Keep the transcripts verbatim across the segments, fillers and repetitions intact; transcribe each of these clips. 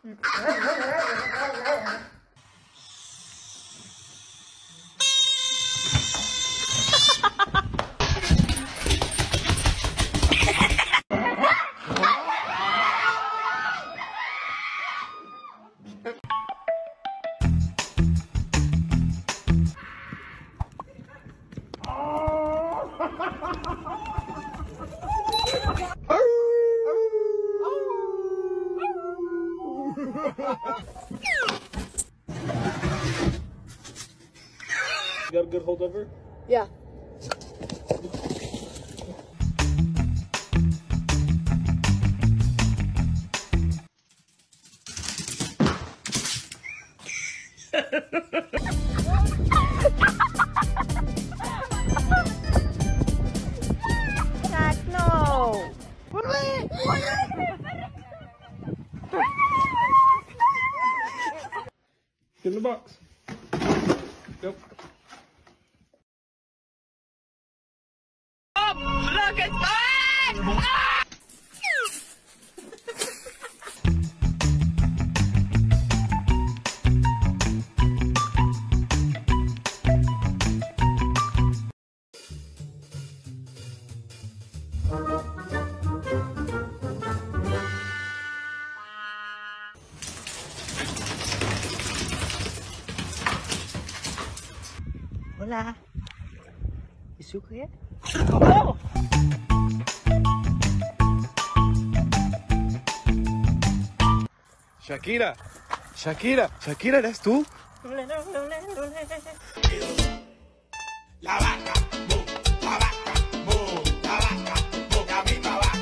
You got a good hold of her? Yeah. Jack, no. Get in the box. Yep. Look, it's mine! Hola. ¿Y su qué? ¡Oh! Shakira, Shakira, Shakira, ¿eres tú? La vaca, mu, la vaca, mu, la vaca, mu, la misma vaca.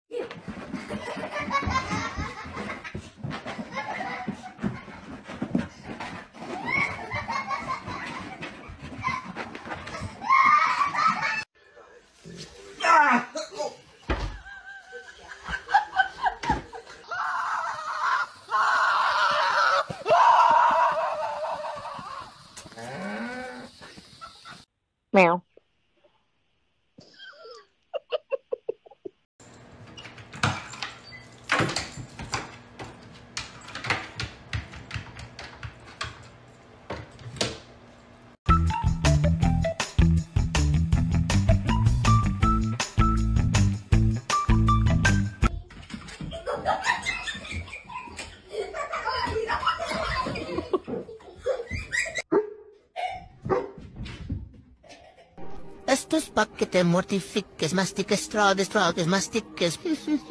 Meow. Esto es pa' que te mortifiques, mastiques, tragues, tragues, mastiques.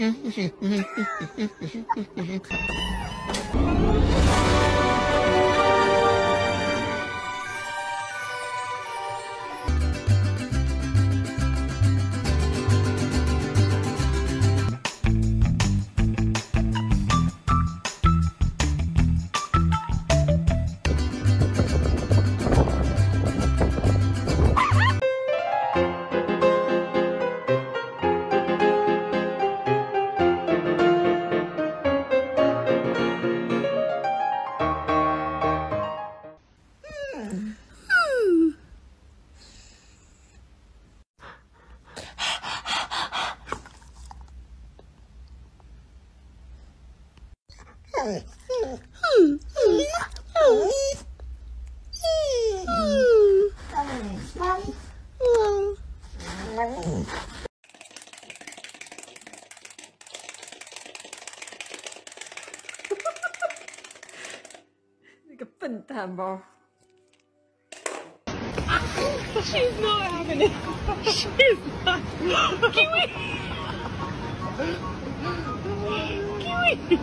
Like a fantasma. She's not having it. She's not. Kiwi! Kiwi!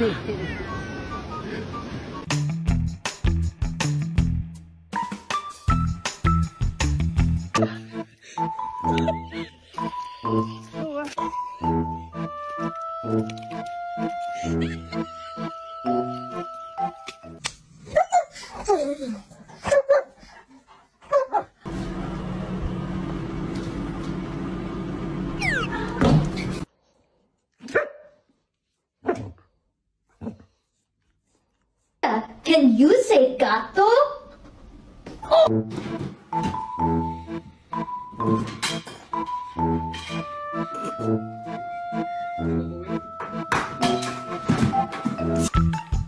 Can you say gato? Oh.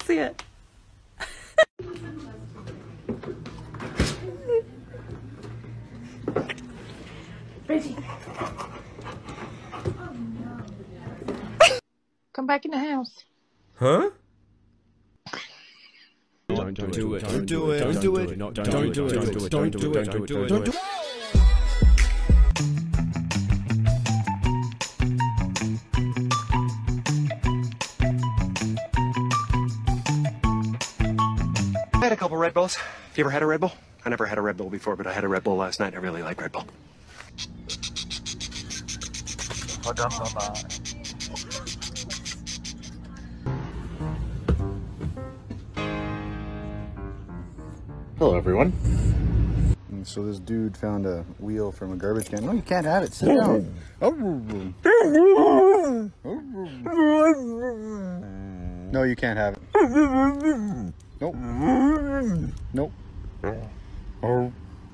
see it. Reggie. Come back in the house. Huh? Don't do it. Do it. Don't do it. Don't do it. Don't do it. Don't do it. Don't do it. Don't do it. Don't do it. Don't do it. I had a couple Red Bulls. Have you ever had a Red Bull? I never had a Red Bull before, but I had a Red Bull last night. I really like Red Bull. Hello, everyone. And so this dude found a wheel from a garbage can. No, you can't have it. Sit down. No, you can't have it. Nope. Nope. Oh.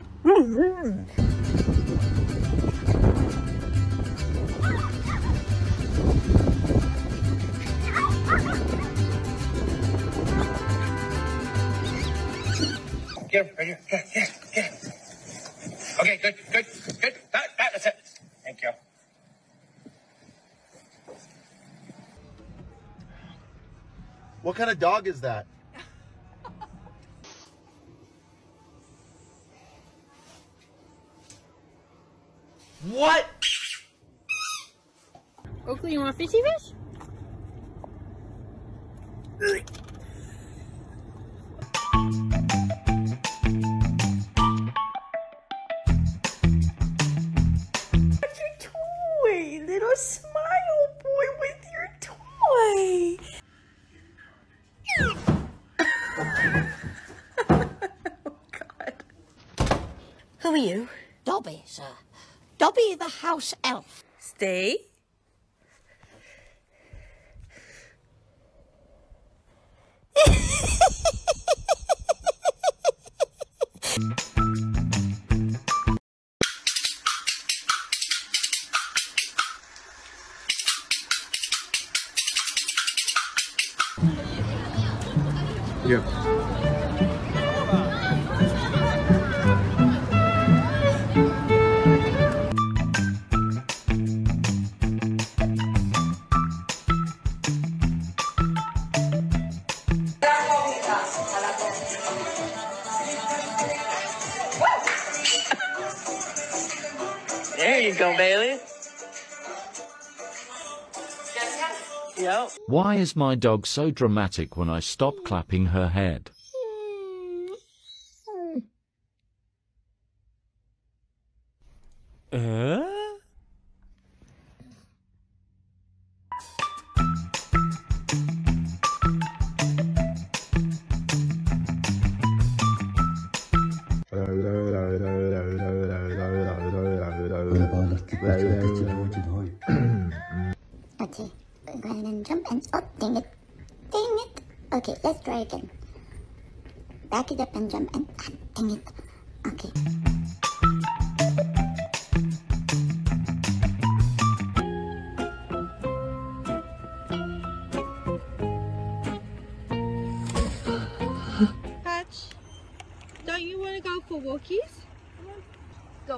Get him, right here. Get, get, get him. Okay, good, good, good. That, that, that's it. Thank you. What kind of dog is that? What? Oakley, you want fishy fish? Toy, little smile boy with your toy. Oh, God. Who are you? Dobby, sir. Dobby the house elf. Stay. Yeah. There you go, Bailey. Yep. Why is my dog so dramatic when I stop clapping her head? Uh? Okay, go ahead and jump and oh, dang it, dang it. Okay, let's try again. Back it up and jump and ah, dang it. Okay. Patch, don't you want to go for walkies? Go.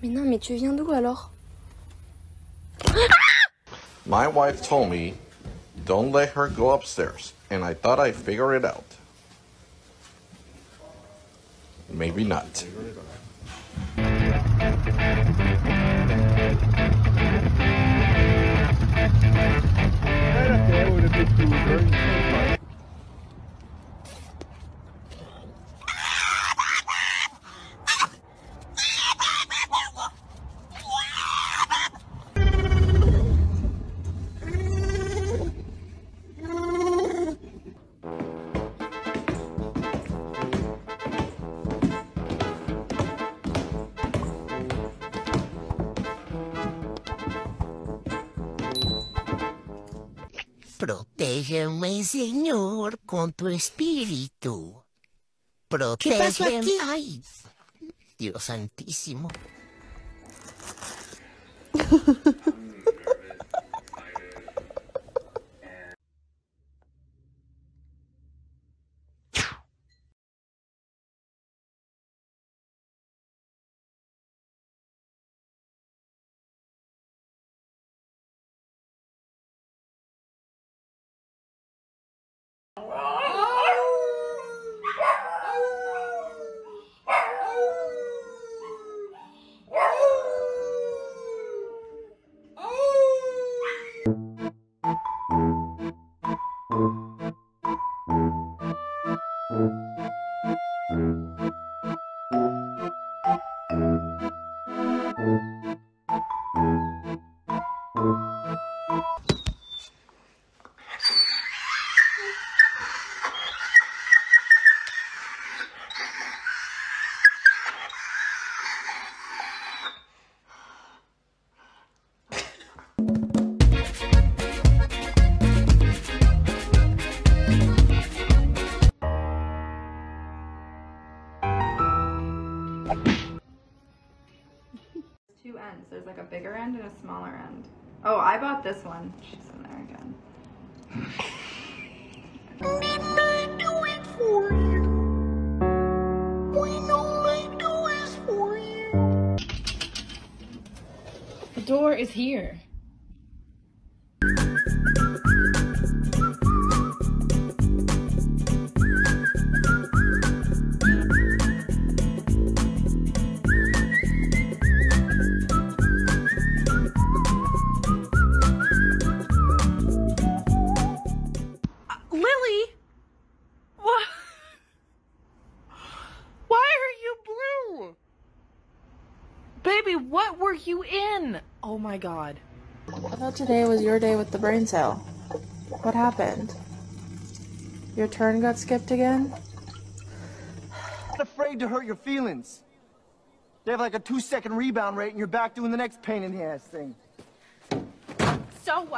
Mais non, mais tu viens d'où alors? My wife told me, don't let her go upstairs, and I thought I'd figure it out. Maybe not. Protégeme, Señor, con tu espíritu. Protégeme. ¿Qué pasó aquí? Ay, Dios santísimo. Two ends. There's like a bigger end and a smaller end. Oh, I bought this one. She's in there again. Didn't I do it for you? When all I do is for you. The door is here. Lily? What? Why are you blue? Baby, what were you in? Oh my god. I thought today was your day with the brain cell. What happened? Your turn got skipped again? Not afraid to hurt your feelings. They have like a two second rebound rate and you're back doing the next pain in the ass thing. So what?